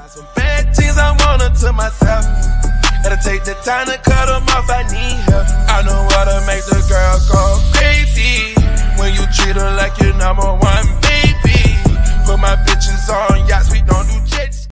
Some bad things I want her to myself. Gotta take the time to cut them off, I need help. I know how to make the girl go